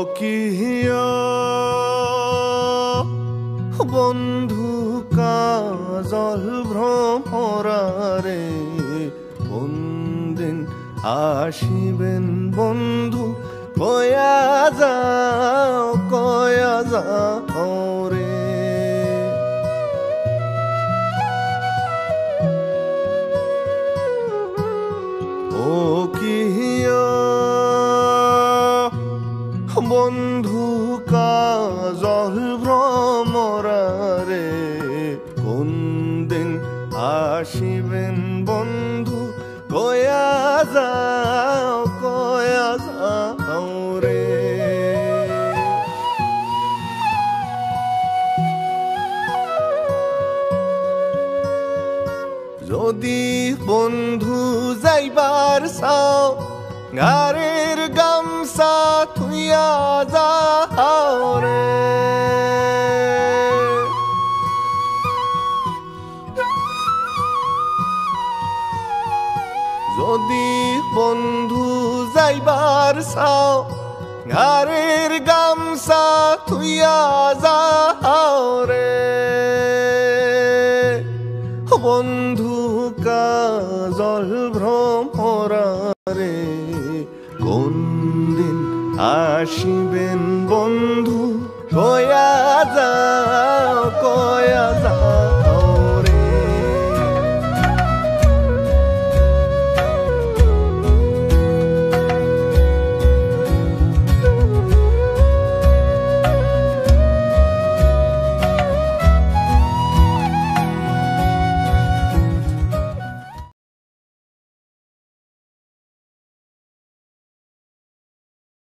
কিয়া বন্ধু কাজল ভ্রমরারে কোনদিন আসিবেন বন্ধু কয়া যাও রে। ও কিয়া বন্ধু কাজল ভ্রমরারে কোনদিন আসিবেন বন্ধু কয়া যাও রে। যদি বন্ধু যাইবার চাও ঘাড়ের গামছা থুইয়া যাও রে। যদি বন্ধু যাইবার চাও ঘাড়ের গামছা থুইয়া যাও রে। বন্ধু কাজল ভ্রমরারে কোনদিন আসিবেন বন্ধু কয়া যাও